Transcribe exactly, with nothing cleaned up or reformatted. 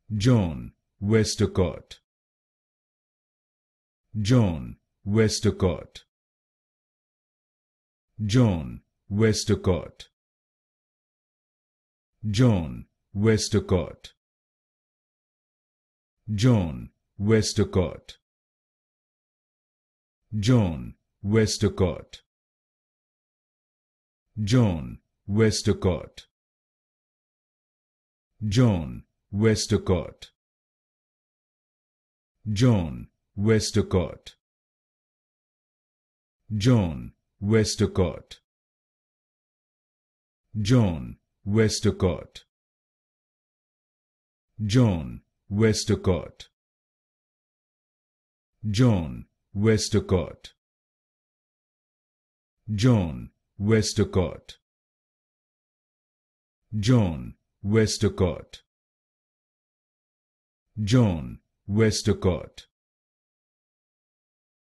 John Westacott, John Westacott, John Westacott, John Westacott, John Westacott, John Westacott, John Westacott, John Westacott, John Westacott, John Westacott, John Westacott, John Westacott, John Westacott, John Westacott, John Westacott, John Westacott,